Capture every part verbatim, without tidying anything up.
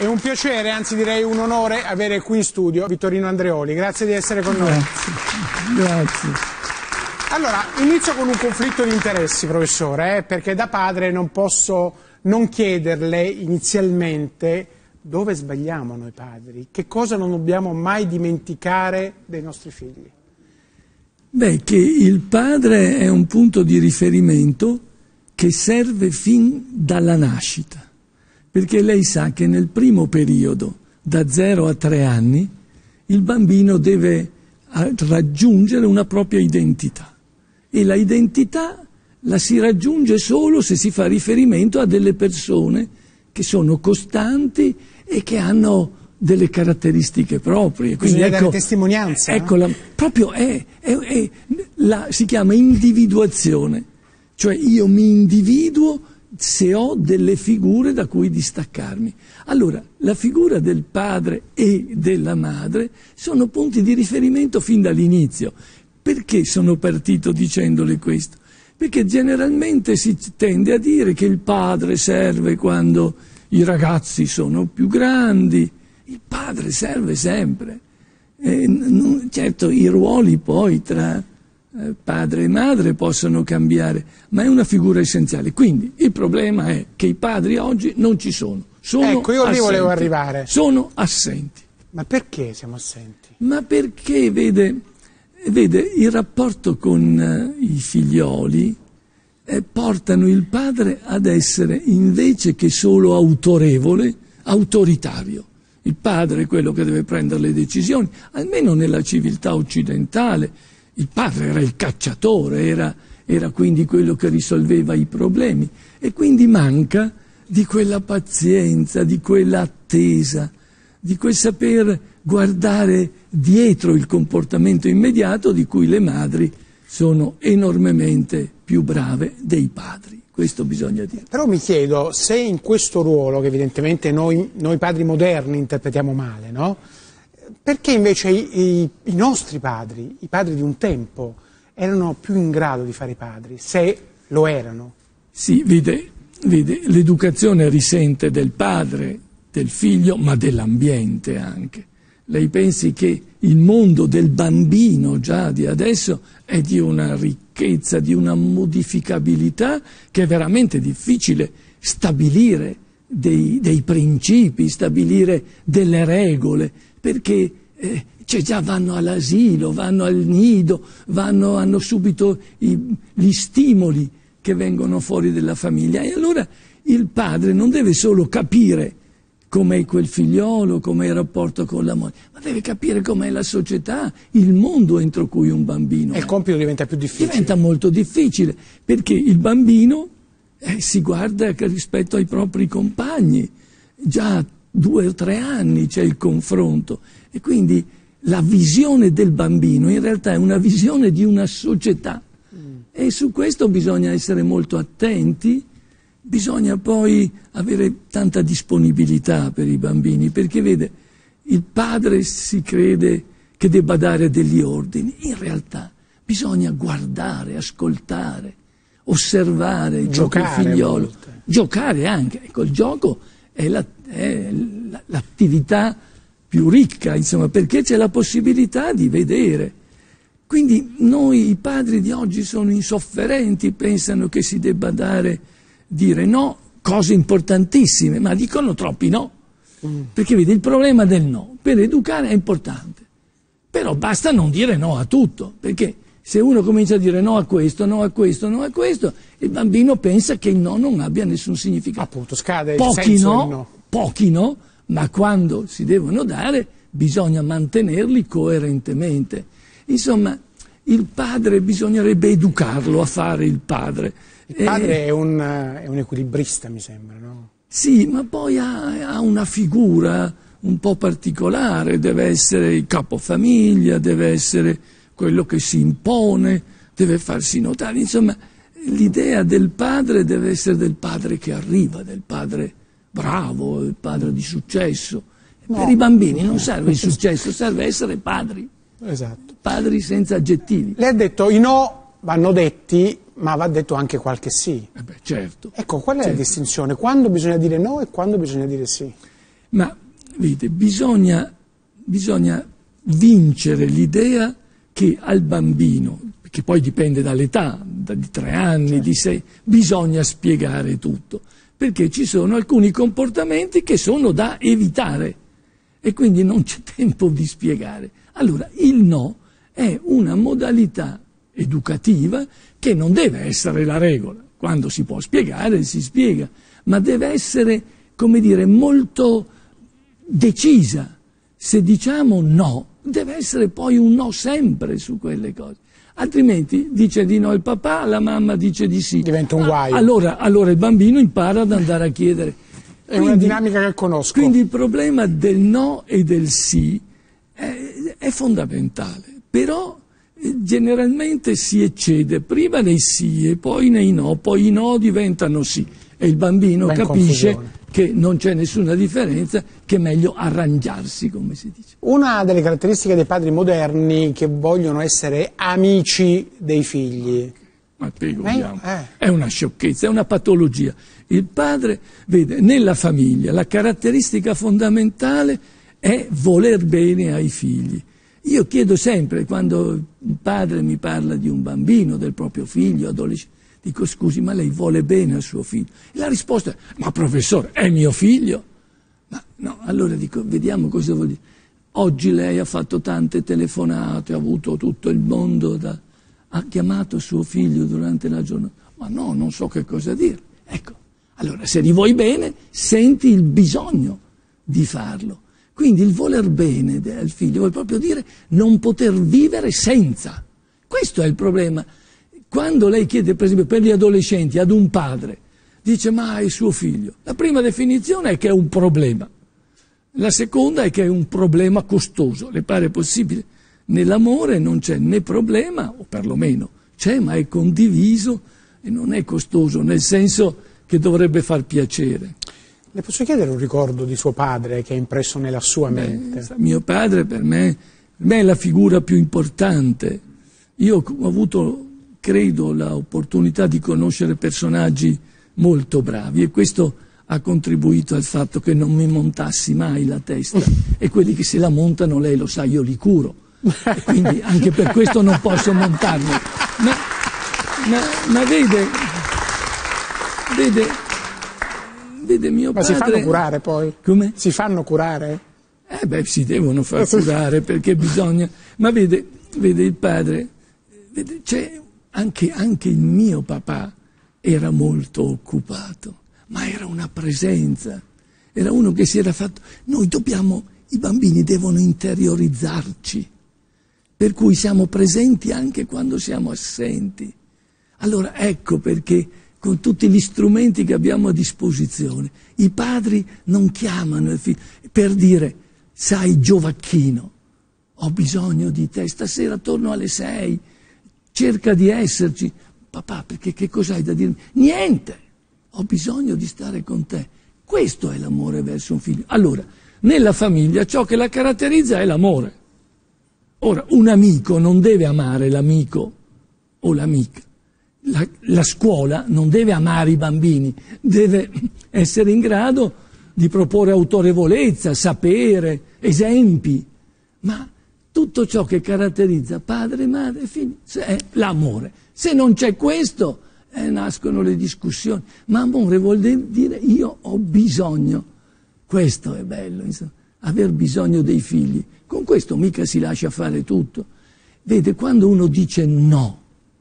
un piacere, anzi direi un onore, avere qui in studio Vittorino Andreoli. Grazie di essere con noi. Grazie. Grazie. Allora, inizio con un conflitto di interessi, professore, eh, perché da padre non posso non chiederle inizialmente dove sbagliamo noi padri, che cosa non dobbiamo mai dimenticare dei nostri figli. Beh, che il padre è un punto di riferimento che serve fin dalla nascita, perché lei sa che nel primo periodo, da zero a tre anni, il bambino deve raggiungere una propria identità e la identità la si raggiunge solo se si fa riferimento a delle persone che sono costanti e che hanno delle caratteristiche proprie. Quindi bisogna ecco, dare testimonianza. Ecco, no? la, proprio è, è, è la, si chiama individuazione, cioè io mi individuo se ho delle figure da cui distaccarmi. Allora, la figura del padre e della madre sono punti di riferimento fin dall'inizio. Perché sono partito dicendole questo? Perché generalmente si tende a dire che il padre serve quando i ragazzi sono più grandi. Il padre serve sempre. Eh, non, certo, i ruoli poi tra eh, padre e madre possono cambiare, ma è una figura essenziale. Quindi il problema è che i padri oggi non ci sono. Sono ecco, io lì assenti. volevo arrivare. Sono assenti. Ma perché siamo assenti? Ma perché, vede, vede il rapporto con eh, i figlioli eh, portano il padre ad essere, invece che solo autorevole, autoritario. Il padre è quello che deve prendere le decisioni, almeno nella civiltà occidentale. Il padre era il cacciatore, era, era quindi quello che risolveva i problemi e quindi manca di quella pazienza, di quella attesa, di quel saper guardare dietro il comportamento immediato di cui le madri sono enormemente più brave dei padri. Questo bisogna dire. Però mi chiedo se in questo ruolo, che evidentemente noi, noi padri moderni interpretiamo male, no? Perché invece i, i, i nostri padri, i padri di un tempo, erano più in grado di fare i padri, se lo erano? Sì, vede, vede, l'educazione risente del padre, del figlio, ma dell'ambiente anche. Lei pensi che il mondo del bambino già di adesso è di una ricchezza, di una modificabilità che è veramente difficile stabilire dei, dei principi, stabilire delle regole, perché eh, cioè già vanno all'asilo, vanno al nido, vanno, hanno subito i, gli stimoli che vengono fuori dalla famiglia. E allora il padre non deve solo capire com'è quel figliolo, com'è il rapporto con la moglie, ma deve capire com'è la società, il mondo entro cui un bambino è. E il compito diventa più difficile. Diventa molto difficile, perché il bambino eh, si guarda rispetto ai propri compagni, già a due o tre anni c'è il confronto, e quindi la visione del bambino in realtà è una visione di una società, mm. e su questo bisogna essere molto attenti. Bisogna poi avere tanta disponibilità per i bambini, perché vede, il padre si crede che debba dare degli ordini, in realtà bisogna guardare, ascoltare, osservare il proprio figliolo, giocare anche. Ecco, il gioco è, la, è la, l'attività più ricca, insomma, perché c'è la possibilità di vedere. Quindi noi, i padri di oggi, sono insofferenti, pensano che si debba dare dire no, cose importantissime, ma dicono troppi no, mm. perché vedi il problema del no, per educare è importante, però basta non dire no a tutto, perché se uno comincia a dire no a questo, no a questo, no a questo, il bambino pensa che il no non abbia nessun significato. Appunto, scade il pochi senso no, del no. Pochi no, ma quando si devono dare bisogna mantenerli coerentemente. Insomma, il padre bisognerebbe educarlo a fare il padre. Il padre è un, è un equilibrista, mi sembra, no? Sì, ma poi ha, ha una figura un po' particolare, deve essere il capofamiglia, deve essere quello che si impone, deve farsi notare. Insomma, l'idea del padre deve essere del padre che arriva, del padre bravo, del padre di successo. No. Per i bambini non serve il successo, serve essere padri. Esatto. Padri senza aggettivi. Lei ha detto i no vanno detti, ma va detto anche qualche sì. Eh beh, certo. Ecco, qual è certo. la distinzione? Quando bisogna dire no e quando bisogna dire sì? Ma vede, bisogna, bisogna vincere l'idea che al bambino, che poi dipende dall'età, di tre anni, certo, di sei, bisogna spiegare tutto, perché ci sono alcuni comportamenti che sono da evitare e quindi non c'è tempo di spiegare. Allora, il no è una modalità educativa che non deve essere la regola. Quando si può spiegare, si spiega, ma deve essere, come dire, molto decisa. Se diciamo no, deve essere poi un no sempre su quelle cose. Altrimenti dice di no il papà, la mamma dice di sì. Diventa un guaio. Allora, allora il bambino impara ad andare a chiedere. È quindi una dinamica che conosco. Quindi il problema del no e del sì è, è fondamentale, però eh, generalmente si eccede prima nei sì e poi nei no, poi i no diventano sì e il bambino ben capisce confusione. Che non c'è nessuna differenza, che è meglio arrangiarsi, come si dice. Una delle caratteristiche dei padri moderni che vogliono essere amici dei figli. Ma figuriamo, eh. È una sciocchezza, è una patologia. Il padre, vede, nella famiglia la caratteristica fondamentale è voler bene ai figli. Io chiedo sempre, quando il padre mi parla di un bambino, del proprio figlio, adolescente, dico scusi, ma lei vuole bene al suo figlio? E la risposta è, ma professore, è mio figlio? Ma no, allora dico, vediamo cosa vuol dire. Oggi lei ha fatto tante telefonate, ha avuto tutto il mondo, da... ha chiamato suo figlio durante la giornata. Ma no, non so che cosa dire. Ecco, allora se gli vuoi bene, senti il bisogno di farlo. Quindi il voler bene del figlio vuol proprio dire non poter vivere senza. Questo è il problema. Quando lei chiede, per esempio, per gli adolescenti ad un padre, dice ma è suo figlio. La prima definizione è che è un problema. La seconda è che è un problema costoso. Le pare possibile? Nell'amore non c'è né problema, o perlomeno c'è, ma è condiviso e non è costoso, nel senso che dovrebbe far piacere. Le posso chiedere un ricordo di suo padre che è impresso nella sua Beh, mente? Mio padre per me, per me è la figura più importante. Io ho avuto, credo, l'opportunità di conoscere personaggi molto bravi e questo ha contribuito al fatto che non mi montassi mai la testa e quelli che se la montano, lei lo sa, io li curo. E quindi anche per questo non posso montarmi. Ma, ma, ma vede, vede, vede mio ma padre... Ma si fanno curare poi? Come? Si fanno curare? Eh beh, si devono far curare perché bisogna... Ma vede, vede il padre, vede, c'è anche, anche il mio papà era molto occupato, ma era una presenza, era uno che si era fatto... Noi dobbiamo, i bambini devono interiorizzarci, per cui siamo presenti anche quando siamo assenti. Allora ecco perché con tutti gli strumenti che abbiamo a disposizione, i padri non chiamano il figlio per dire, sai Giovacchino, ho bisogno di te, stasera torno alle sei, cerca di esserci. Papà, perché che cos'hai da dirmi? Niente, ho bisogno di stare con te. Questo è l'amore verso un figlio. Allora, nella famiglia ciò che la caratterizza è l'amore. Ora, un amico non deve amare l'amico o l'amica. La, la scuola non deve amare i bambini, deve essere in grado di proporre autorevolezza, sapere, esempi. Ma tutto ciò che caratterizza padre, madre e figli è l'amore. Se non c'è questo, eh, nascono le discussioni. Ma amore vuol dire io ho bisogno. Questo è bello, insomma, aver bisogno dei figli. Con questo mica si lascia fare tutto. Vede, quando uno dice no,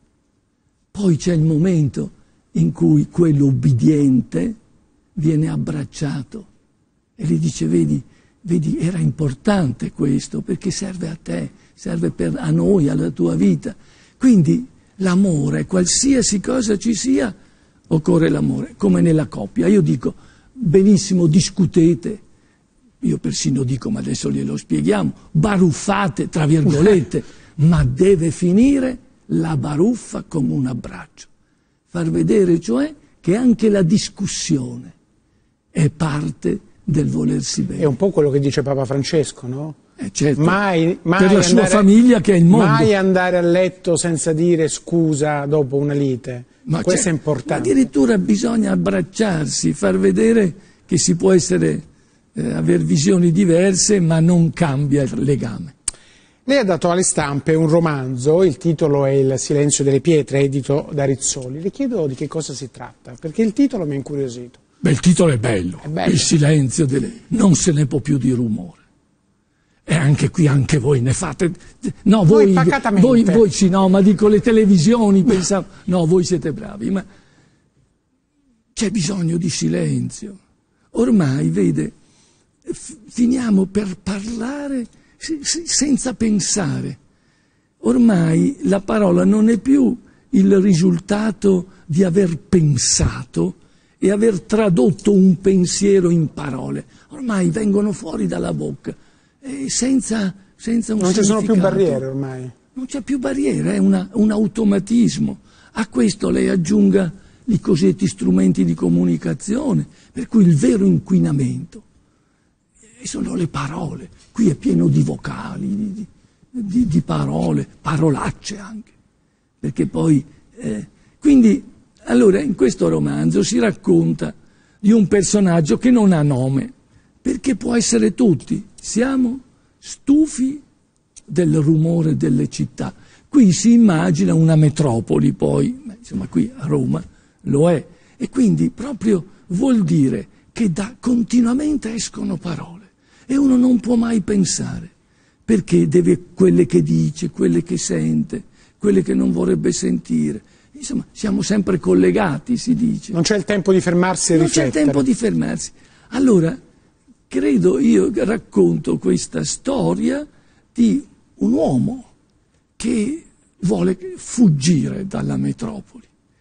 poi c'è il momento in cui quello ubbidiente viene abbracciato e gli dice, vedi, vedi, era importante questo perché serve a te, serve per, a noi, alla tua vita. Quindi l'amore, qualsiasi cosa ci sia, occorre l'amore, come nella coppia. Io dico, benissimo, discutete, io persino dico, ma adesso glielo spieghiamo, baruffate, tra virgolette, ma deve finire la baruffa come un abbraccio. Far vedere, cioè, che anche la discussione è parte del volersi bene. È un po' quello che dice Papa Francesco, no? Eh certo, mai, mai per la sua andare, famiglia che è il mondo. Mai andare a letto senza dire scusa dopo una lite. Ma questo è importante. Addirittura bisogna abbracciarsi, far vedere che si può essere eh, avere visioni diverse, ma non cambia il legame. Lei ha dato alle stampe un romanzo, il titolo è Il silenzio delle pietre, edito da Rizzoli. Le chiedo di che cosa si tratta, perché il titolo mi ha incuriosito. Beh, il titolo è bello, è bello. Il silenzio delle... non se ne può più di rumore. E anche qui, anche voi ne fate... No, voi, voi, voi sì, no, ma dico le televisioni, pensavo... No, voi siete bravi, ma c'è bisogno di silenzio. Ormai, vede, finiamo per parlare senza pensare. Ormai la parola non è più il risultato di aver pensato e aver tradotto un pensiero in parole. Ormai vengono fuori dalla bocca e senza, senza un significato. Non ci sono più barriere ormai. Non c'è più barriere, è una, un automatismo. A questo lei aggiunga i cosiddetti strumenti di comunicazione, per cui il vero inquinamento sono le parole. Qui è pieno di vocali, di, di, di parole, parolacce anche. Perché poi... Eh, quindi, allora, in questo romanzo si racconta di un personaggio che non ha nome, perché può essere tutti. Siamo stufi del rumore delle città. Qui si immagina una metropoli, poi, insomma, qui a Roma lo è. E quindi proprio vuol dire che da, continuamente escono parole. E uno non può mai pensare, perché deve quelle che dice, quelle che sente, quelle che non vorrebbe sentire. Insomma, siamo sempre collegati, si dice. Non c'è il tempo di fermarsi e non riflettere. Non c'è il tempo di fermarsi. Allora, credo io racconto questa storia di un uomo che vuole fuggire dalla metropoli.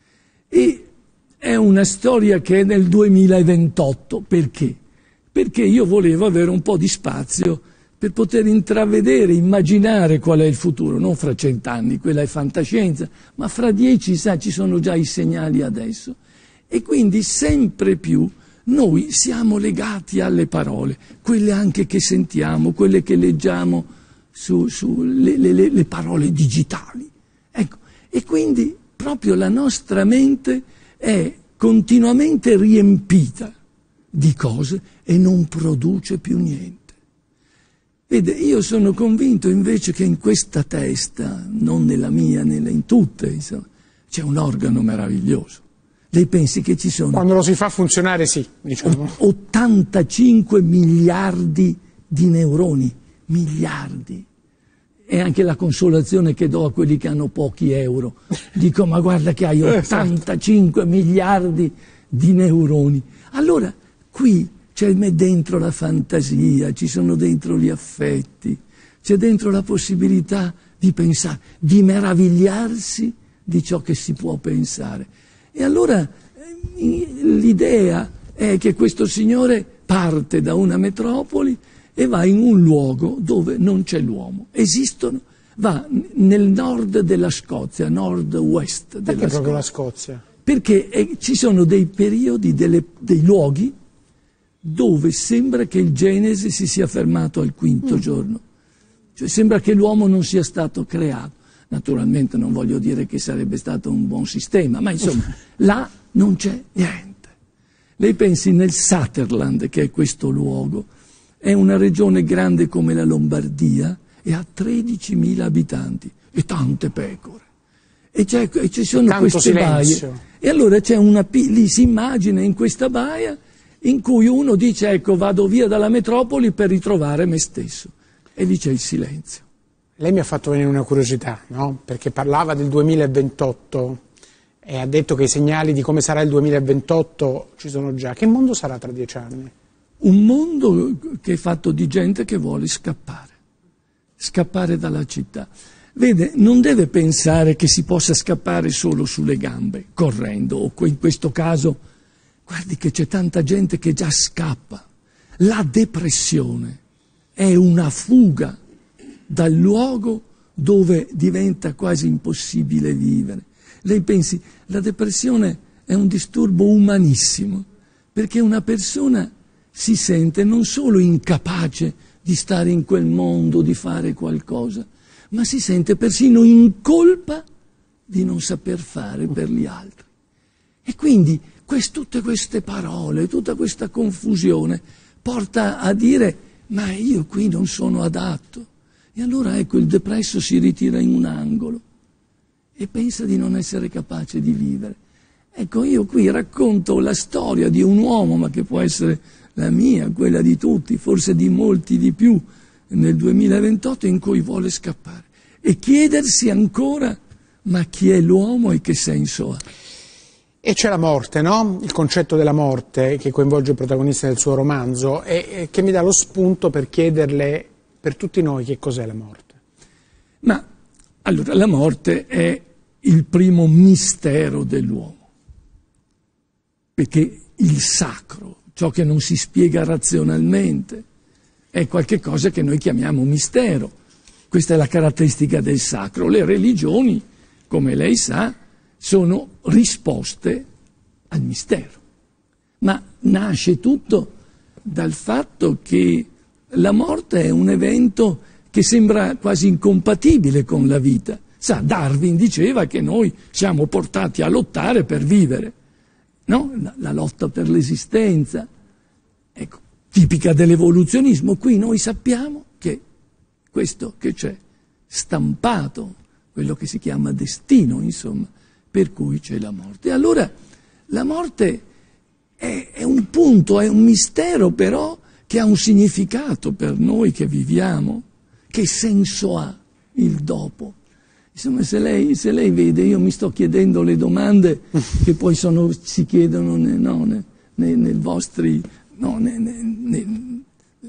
E è una storia che è nel duemilaventotto. Perché? Perché io volevo avere un po' di spazio per poter intravedere, immaginare qual è il futuro, non fra cent'anni, quella è fantascienza, ma fra dieci, sa, ci sono già i segnali adesso. E quindi sempre più noi siamo legati alle parole, quelle anche che sentiamo, quelle che leggiamo su, su le, le, le parole digitali. Ecco. E quindi proprio la nostra mente è continuamente riempita di cose e non produce più niente. Vede, io sono convinto invece che in questa testa, non nella mia, nella, in tutte, insomma, c'è un organo meraviglioso. Lei pensi che ci sono... Quando lo si fa funzionare, sì, diciamo. ottantacinque miliardi di neuroni, miliardi. E anche la consolazione che do a quelli che hanno pochi euro. Dico, ma guarda che hai ottantacinque miliardi di neuroni. Allora, qui c'è dentro la fantasia, ci sono dentro gli affetti, c'è dentro la possibilità di pensare, di meravigliarsi di ciò che si può pensare. E allora l'idea è che questo signore parte da una metropoli e va in un luogo dove non c'è l'uomo. Esistono, va nel nord della Scozia, nord-west della Scozia. Perché proprio la Scozia? Perché eh, ci sono dei periodi, delle, dei luoghi dove sembra che il Genesi si sia fermato al quinto mm. giorno. Cioè sembra che l'uomo non sia stato creato. Naturalmente non voglio dire che sarebbe stato un buon sistema, ma insomma, là non c'è niente. Lei pensi nel Sutherland, che è questo luogo, è una regione grande come la Lombardia e ha tredicimila abitanti e tante pecore. E, c'è, e ci sono Tanto queste silenzio. baie. E allora c'è una, lì si immagina in questa baia in cui uno dice, ecco, vado via dalla metropoli per ritrovare me stesso. E lì c'è il silenzio. Lei mi ha fatto venire una curiosità, no? Perché parlava del duemilaventotto e ha detto che i segnali di come sarà il duemilaventotto ci sono già. Che mondo sarà tra dieci anni? Un mondo che è fatto di gente che vuole scappare, scappare dalla città. Vede, non deve pensare che si possa scappare solo sulle gambe, correndo, o in questo caso, guardi che c'è tanta gente che già scappa. La depressione è una fuga dal luogo dove diventa quasi impossibile vivere. Lei pensi, la depressione è un disturbo umanissimo, perché una persona si sente non solo incapace di stare in quel mondo, di fare qualcosa, ma si sente persino in colpa di non saper fare per gli altri. E quindi quest, tutte queste parole, tutta questa confusione porta a dire ma io qui non sono adatto. E allora ecco il depresso si ritira in un angolo e pensa di non essere capace di vivere. Ecco, io qui racconto la storia di un uomo, ma che può essere la mia, quella di tutti, forse di molti di più, nel duemilaventotto, in cui vuole scappare e chiedersi ancora ma chi è l'uomo e che senso ha. E c'è la morte, no? Il concetto della morte che coinvolge il protagonista del suo romanzo e, e che mi dà lo spunto per chiederle per tutti noi che cos'è la morte. Ma allora la morte è il primo mistero dell'uomo, perché il sacro, ciò che non si spiega razionalmente, è qualcosa che noi chiamiamo mistero. Questa è la caratteristica del sacro. Le religioni, come lei sa, sono risposte al mistero. Ma nasce tutto dal fatto che la morte è un evento che sembra quasi incompatibile con la vita. Sa, Darwin diceva che noi siamo portati a lottare per vivere, no? La, la lotta per l'esistenza, ecco, tipica dell'evoluzionismo. Qui noi sappiamo che questo che c'è stampato, quello che si chiama destino, insomma, per cui c'è la morte. Allora la morte è, è un punto, è un mistero però che ha un significato per noi che viviamo. Che senso ha il dopo? Insomma, se lei, se lei vede, io mi sto chiedendo le domande che poi sono, si chiedono nei, no, nei, nei, nei vostri, no, nei, nei,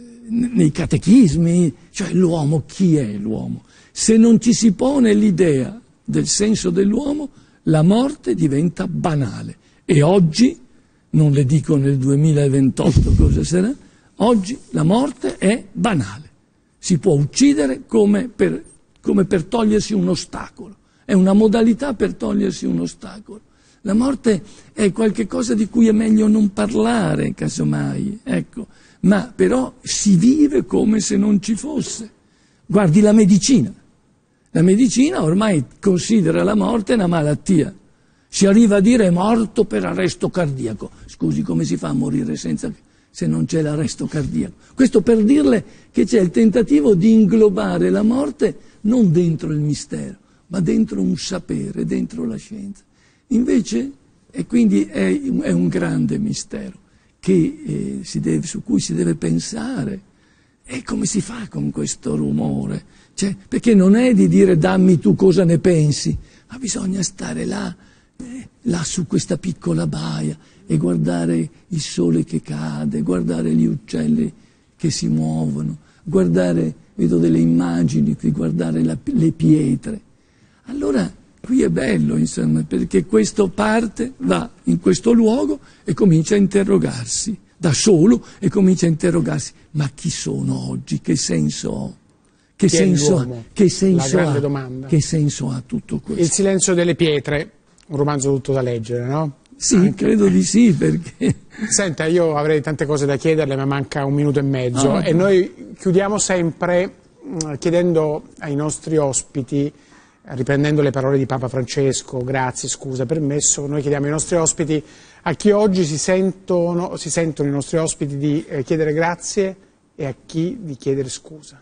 nei catechismi, cioè l'uomo, chi è l'uomo? Se non ci si pone l'idea del senso dell'uomo, la morte diventa banale. E oggi, non le dico nel duemilaventotto cosa sarà, oggi la morte è banale. Si può uccidere come per, come per togliersi un ostacolo. È una modalità per togliersi un ostacolo. La morte è qualcosa di cui è meglio non parlare, casomai, ecco. Ma però si vive come se non ci fosse. Guardi la medicina. La medicina ormai considera la morte una malattia. Si arriva a dire è morto per arresto cardiaco. Scusi, come si fa a morire senza, se non c'è l'arresto cardiaco? Questo per dirle che c'è il tentativo di inglobare la morte non dentro il mistero, ma dentro un sapere, dentro la scienza. Invece, e quindi è, è un grande mistero che, eh, si deve, su cui si deve pensare. E come si fa con questo rumore? Cioè, perché non è di dire dammi tu cosa ne pensi, ma bisogna stare là, eh, là su questa piccola baia e guardare il sole che cade, guardare gli uccelli che si muovono, guardare, vedo delle immagini, guardare la, le pietre. Allora qui è bello, insomma, perché questo parte, va in questo luogo e comincia a interrogarsi, da solo, e comincia a interrogarsi, ma chi sono oggi? Che senso ho? Che senso ha? Che senso ha? Domanda. Che senso ha tutto questo? Il silenzio delle pietre, un romanzo tutto da leggere, no? Sì, anche... credo di sì, perché... Senta, io avrei tante cose da chiederle, ma manca un minuto e mezzo. Ah, e no. Noi chiudiamo sempre mh, chiedendo ai nostri ospiti, riprendendo le parole di Papa Francesco, grazie, scusa, permesso, noi chiediamo ai nostri ospiti, a chi oggi si sentono, si sentono i nostri ospiti di eh, chiedere grazie e a chi di chiedere scusa.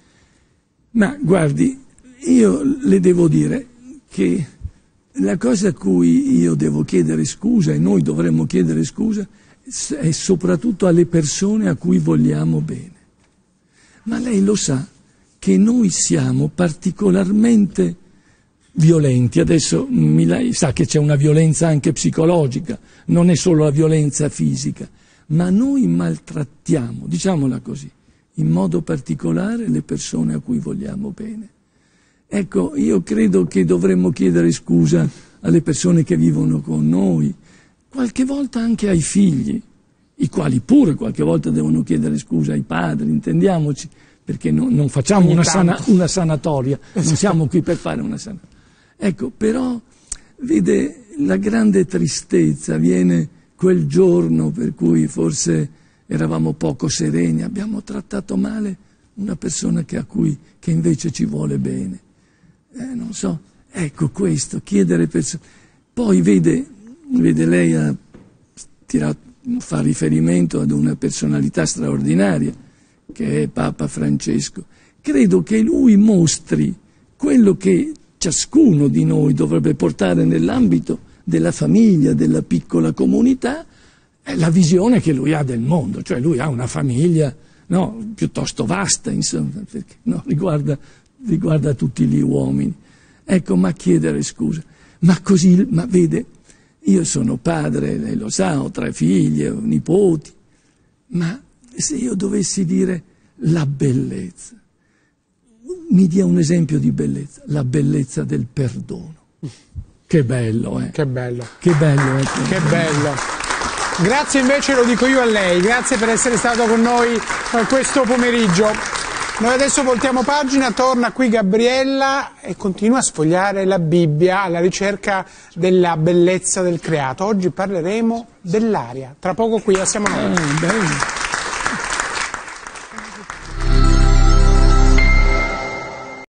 Ma guardi, io le devo dire che la cosa a cui io devo chiedere scusa e noi dovremmo chiedere scusa è soprattutto alle persone a cui vogliamo bene. Ma lei lo sa che noi siamo particolarmente violenti. Adesso mi lei sa che c'è una violenza anche psicologica, non è solo la violenza fisica, ma noi maltrattiamo, diciamola così, in modo particolare le persone a cui vogliamo bene. Ecco, io credo che dovremmo chiedere scusa alle persone che vivono con noi, qualche volta anche ai figli, i quali pure qualche volta devono chiedere scusa ai padri, intendiamoci, perché no, non facciamo una, sana, una sanatoria, non siamo qui per fare una sanatoria. Ecco, però, vede, la grande tristezza viene quel giorno per cui forse eravamo poco sereni, abbiamo trattato male una persona che, a cui, che invece ci vuole bene. Eh, non so, ecco questo, chiedere persone. Poi vede, vede lei ha tirato, fa riferimento ad una personalità straordinaria che è Papa Francesco. Credo che lui mostri quello che ciascuno di noi dovrebbe portare nell'ambito della famiglia, della piccola comunità, è la visione che lui ha del mondo, cioè lui ha una famiglia, no, piuttosto vasta, insomma, perché no, riguarda, riguarda tutti gli uomini. Ecco, ma chiedere scusa, ma così, ma vede, io sono padre, lei lo sa, ho tre figlie, ho nipoti, ma se io dovessi dire la bellezza, mi dia un esempio di bellezza, la bellezza del perdono. Che bello, eh? Che bello. Che bello, eh? Che bello. Grazie invece, lo dico io a lei, grazie per essere stato con noi questo pomeriggio. Noi adesso voltiamo pagina, torna qui Gabriella e continua a sfogliare la Bibbia alla ricerca della bellezza del creato. Oggi parleremo dell'aria. Tra poco qui, siamo noi. Ah, bello.